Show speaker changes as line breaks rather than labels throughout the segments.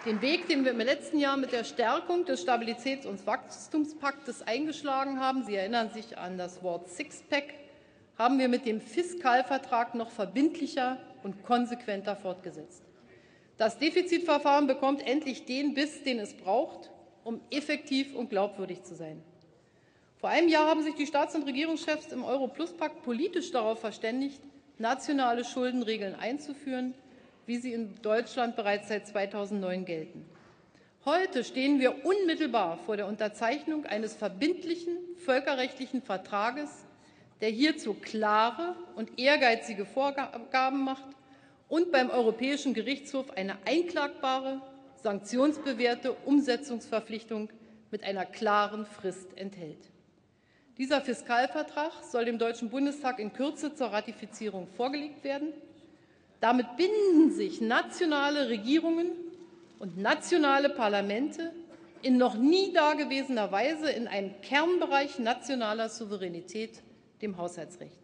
Den Weg, den wir im letzten Jahr mit der Stärkung des Stabilitäts- und Wachstumspaktes eingeschlagen haben, Sie erinnern sich an das Wort Sixpack, haben wir mit dem Fiskalvertrag noch verbindlicher und konsequenter fortgesetzt. Das Defizitverfahren bekommt endlich den Biss, den es braucht, um effektiv und glaubwürdig zu sein. Vor einem Jahr haben sich die Staats- und Regierungschefs im Euro-Plus-Pakt politisch darauf verständigt, nationale Schuldenregeln einzuführen, wie sie in Deutschland bereits seit 2009 gelten. Heute stehen wir unmittelbar vor der Unterzeichnung eines verbindlichen völkerrechtlichen Vertrages, der hierzu klare und ehrgeizige Vorgaben macht und beim Europäischen Gerichtshof eine einklagbare, sanktionsbewährte Umsetzungsverpflichtung mit einer klaren Frist enthält. Dieser Fiskalvertrag soll dem Deutschen Bundestag in Kürze zur Ratifizierung vorgelegt werden. Damit binden sich nationale Regierungen und nationale Parlamente in noch nie dagewesener Weise in einen Kernbereich nationaler Souveränität, dem Haushaltsrecht.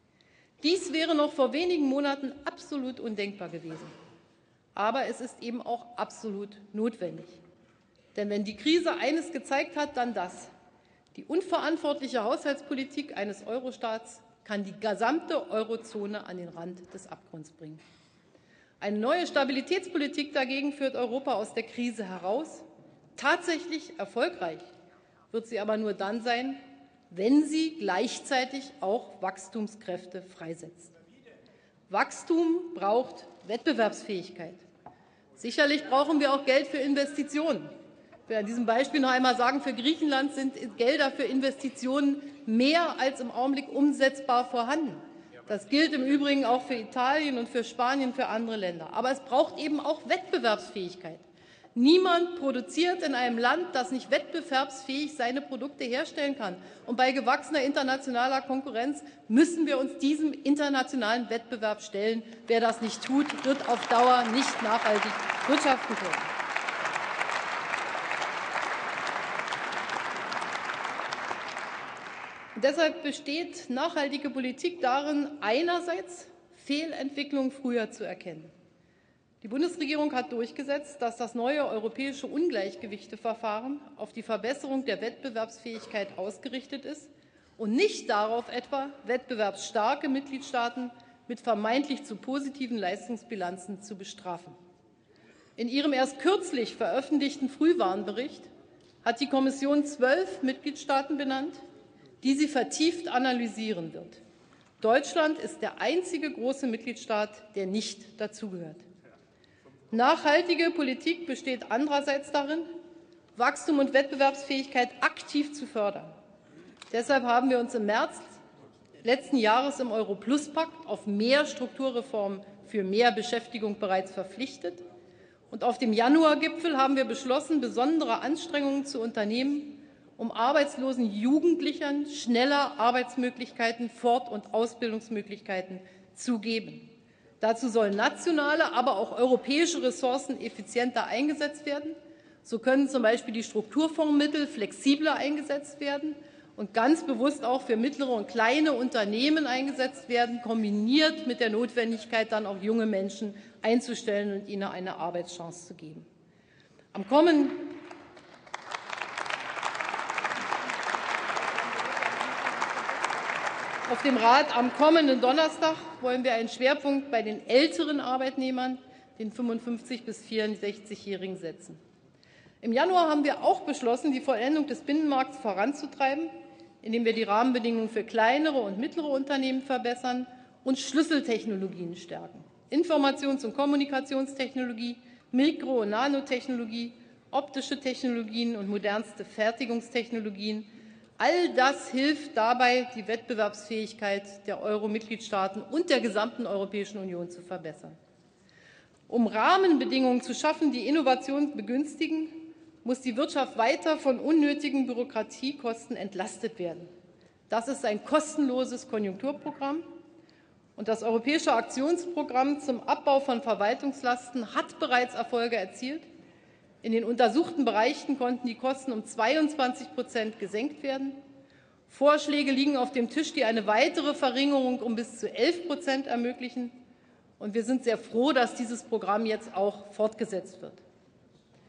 Dies wäre noch vor wenigen Monaten absolut undenkbar gewesen. Aber es ist eben auch absolut notwendig. Denn wenn die Krise eines gezeigt hat, dann das: Die unverantwortliche Haushaltspolitik eines Eurostaats kann die gesamte Eurozone an den Rand des Abgrunds bringen. Eine neue Stabilitätspolitik dagegen führt Europa aus der Krise heraus. Tatsächlich erfolgreich wird sie aber nur dann sein, wenn sie gleichzeitig auch Wachstumskräfte freisetzt. Wachstum braucht Wettbewerbsfähigkeit. Sicherlich brauchen wir auch Geld für Investitionen. Ich will an diesem Beispiel noch einmal sagen, für Griechenland sind Gelder für Investitionen mehr als im Augenblick umsetzbar vorhanden. Das gilt im Übrigen auch für Italien und für Spanien, für andere Länder. Aber es braucht eben auch Wettbewerbsfähigkeit. Niemand produziert in einem Land, das nicht wettbewerbsfähig seine Produkte herstellen kann. Und bei gewachsener internationaler Konkurrenz müssen wir uns diesem internationalen Wettbewerb stellen. Wer das nicht tut, wird auf Dauer nicht nachhaltig wirtschaften können. Und deshalb besteht nachhaltige Politik darin, einerseits Fehlentwicklungen früher zu erkennen. Die Bundesregierung hat durchgesetzt, dass das neue europäische Ungleichgewichteverfahren auf die Verbesserung der Wettbewerbsfähigkeit ausgerichtet ist und nicht darauf, etwa wettbewerbsstarke Mitgliedstaaten mit vermeintlich zu positiven Leistungsbilanzen zu bestrafen. In ihrem erst kürzlich veröffentlichten Frühwarnbericht hat die Kommission 12 Mitgliedstaaten benannt, die sie vertieft analysieren wird. Deutschland ist der einzige große Mitgliedstaat, der nicht dazugehört. Nachhaltige Politik besteht andererseits darin, Wachstum und Wettbewerbsfähigkeit aktiv zu fördern. Deshalb haben wir uns im März letzten Jahres im Euro-Plus-Pakt auf mehr Strukturreformen für mehr Beschäftigung bereits verpflichtet. Und auf dem Januar-Gipfel haben wir beschlossen, besondere Anstrengungen zu unternehmen, um arbeitslosen Jugendlichen schneller Arbeitsmöglichkeiten, Fort- und Ausbildungsmöglichkeiten zu geben. Dazu sollen nationale, aber auch europäische Ressourcen effizienter eingesetzt werden. So können zum Beispiel die Strukturfondsmittel flexibler eingesetzt werden und ganz bewusst auch für mittlere und kleine Unternehmen eingesetzt werden, kombiniert mit der Notwendigkeit, dann auch junge Menschen einzustellen und ihnen eine Arbeitschance zu geben. Auf dem Rat am kommenden Donnerstag wollen wir einen Schwerpunkt bei den älteren Arbeitnehmern, den 55- bis 64-Jährigen, setzen. Im Januar haben wir auch beschlossen, die Vollendung des Binnenmarkts voranzutreiben, indem wir die Rahmenbedingungen für kleinere und mittlere Unternehmen verbessern und Schlüsseltechnologien stärken. Informations- und Kommunikationstechnologie, Mikro- und Nanotechnologie, optische Technologien und modernste Fertigungstechnologien. All das hilft dabei, die Wettbewerbsfähigkeit der Euro-Mitgliedstaaten und der gesamten Europäischen Union zu verbessern. Um Rahmenbedingungen zu schaffen, die Innovation begünstigen, muss die Wirtschaft weiter von unnötigen Bürokratiekosten entlastet werden. Das ist ein kostenloses Konjunkturprogramm. Und das Europäische Aktionsprogramm zum Abbau von Verwaltungslasten hat bereits Erfolge erzielt. In den untersuchten Bereichen konnten die Kosten um 22% gesenkt werden. Vorschläge liegen auf dem Tisch, die eine weitere Verringerung um bis zu 11% ermöglichen. Und wir sind sehr froh, dass dieses Programm jetzt auch fortgesetzt wird.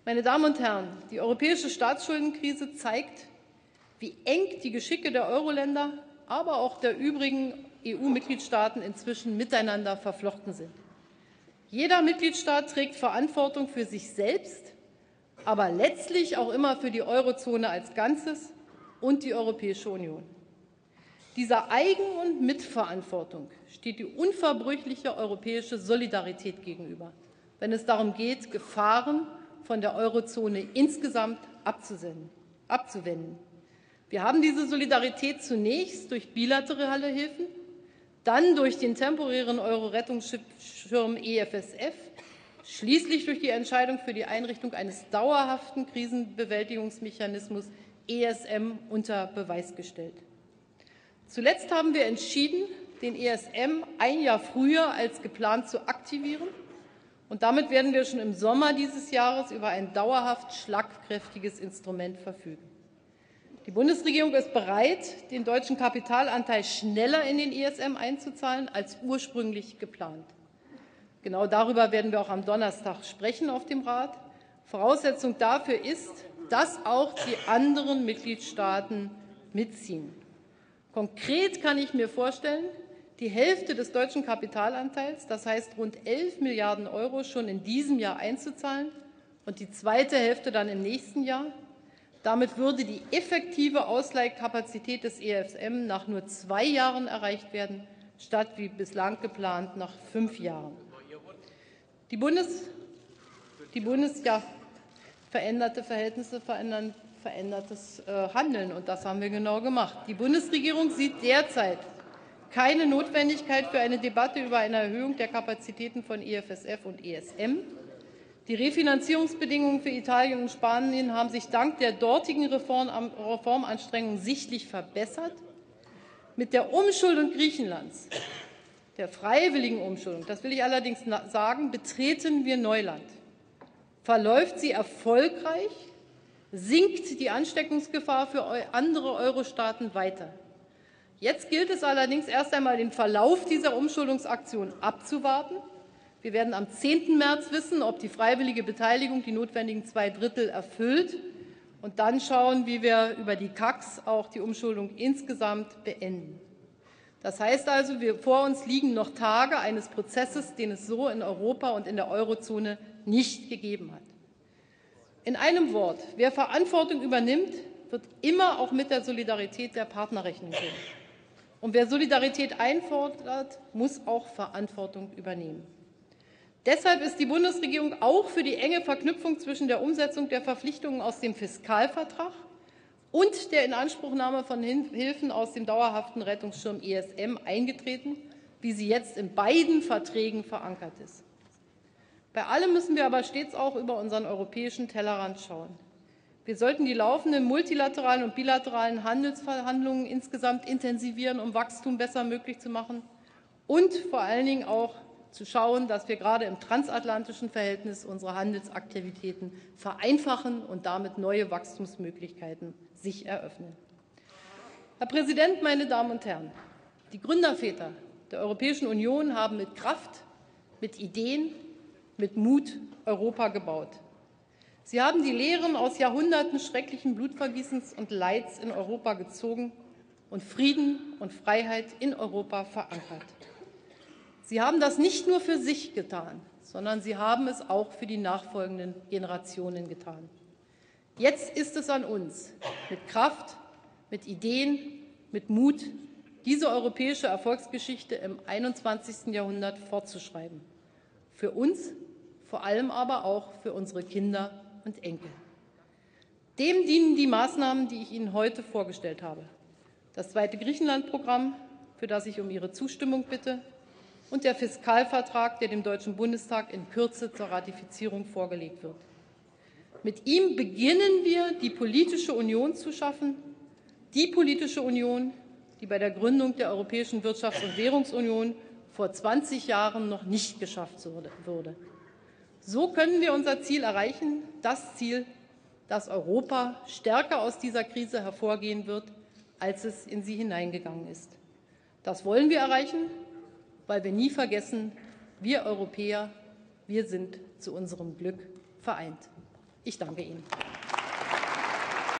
Meine Damen und Herren, die europäische Staatsschuldenkrise zeigt, wie eng die Geschicke der Euro-Länder, aber auch der übrigen EU-Mitgliedstaaten inzwischen miteinander verflochten sind. Jeder Mitgliedstaat trägt Verantwortung für sich selbst, aber letztlich auch immer für die Eurozone als Ganzes und die Europäische Union. Dieser Eigen- und Mitverantwortung steht die unverbrüchliche europäische Solidarität gegenüber, wenn es darum geht, Gefahren von der Eurozone insgesamt abzuwenden. Wir haben diese Solidarität zunächst durch bilaterale Hilfen, dann durch den temporären Euro-Rettungsschirm EFSF, schließlich durch die Entscheidung für die Einrichtung eines dauerhaften Krisenbewältigungsmechanismus ESM unter Beweis gestellt. Zuletzt haben wir entschieden, den ESM ein Jahr früher als geplant zu aktivieren. Und damit werden wir schon im Sommer dieses Jahres über ein dauerhaft schlagkräftiges Instrument verfügen. Die Bundesregierung ist bereit, den deutschen Kapitalanteil schneller in den ESM einzuzahlen als ursprünglich geplant. Genau darüber werden wir auch am Donnerstag sprechen auf dem Rat. Voraussetzung dafür ist, dass auch die anderen Mitgliedstaaten mitziehen. Konkret kann ich mir vorstellen, die Hälfte des deutschen Kapitalanteils, das heißt rund 11 Milliarden Euro, schon in diesem Jahr einzuzahlen und die zweite Hälfte dann im nächsten Jahr. Damit würde die effektive Ausleihkapazität des ESM nach nur 2 Jahren erreicht werden, statt wie bislang geplant nach 5 Jahren. Veränderte Verhältnisse verändern verändertes Handeln, und das haben wir genau gemacht. Die Bundesregierung sieht derzeit keine Notwendigkeit für eine Debatte über eine Erhöhung der Kapazitäten von EFSF und ESM. Die Refinanzierungsbedingungen für Italien und Spanien haben sich dank der dortigen Reformanstrengungen sichtlich verbessert. Mit der Umschuldung Griechenlands, der freiwilligen Umschuldung, das will ich allerdings sagen, betreten wir Neuland. Verläuft sie erfolgreich, sinkt die Ansteckungsgefahr für andere Euro-Staaten weiter. Jetzt gilt es allerdings erst einmal, den Verlauf dieser Umschuldungsaktion abzuwarten. Wir werden am 10. März wissen, ob die freiwillige Beteiligung die notwendigen 2/3 erfüllt. Und dann schauen, wie wir über die KAX auch die Umschuldung insgesamt beenden. Das heißt also, vor uns liegen noch Tage eines Prozesses, den es so in Europa und in der Eurozone nicht gegeben hat. In einem Wort: Wer Verantwortung übernimmt, wird immer auch mit der Solidarität der Partner rechnen können. Und wer Solidarität einfordert, muss auch Verantwortung übernehmen. Deshalb ist die Bundesregierung auch für die enge Verknüpfung zwischen der Umsetzung der Verpflichtungen aus dem Fiskalvertrag und der Inanspruchnahme von Hilfen aus dem dauerhaften Rettungsschirm ESM eingetreten, wie sie jetzt in beiden Verträgen verankert ist. Bei allem müssen wir aber stets auch über unseren europäischen Tellerrand schauen. Wir sollten die laufenden multilateralen und bilateralen Handelsverhandlungen insgesamt intensivieren, um Wachstum besser möglich zu machen, und vor allen Dingen auch zu schauen, dass wir gerade im transatlantischen Verhältnis unsere Handelsaktivitäten vereinfachen und damit neue Wachstumsmöglichkeiten sich eröffnen. Herr Präsident, meine Damen und Herren! Die Gründerväter der Europäischen Union haben mit Kraft, mit Ideen, mit Mut Europa gebaut. Sie haben die Lehren aus Jahrhunderten schrecklichen Blutvergießens und Leids in Europa gezogen und Frieden und Freiheit in Europa verankert. Sie haben das nicht nur für sich getan, sondern sie haben es auch für die nachfolgenden Generationen getan. Jetzt ist es an uns, mit Kraft, mit Ideen, mit Mut, diese europäische Erfolgsgeschichte im 21. Jahrhundert fortzuschreiben. Für uns, vor allem aber auch für unsere Kinder und Enkel. Dem dienen die Maßnahmen, die ich Ihnen heute vorgestellt habe. Das zweite Griechenland-Programm, für das ich um Ihre Zustimmung bitte, und der Fiskalvertrag, der dem Deutschen Bundestag in Kürze zur Ratifizierung vorgelegt wird. Mit ihm beginnen wir, die politische Union zu schaffen, die politische Union, die bei der Gründung der Europäischen Wirtschafts- und Währungsunion vor 20 Jahren noch nicht geschafft wurde. So können wir unser Ziel erreichen, das Ziel, dass Europa stärker aus dieser Krise hervorgehen wird, als es in sie hineingegangen ist. Das wollen wir erreichen, weil wir nie vergessen, wir Europäer, wir sind zu unserem Glück vereint. Ich danke Ihnen.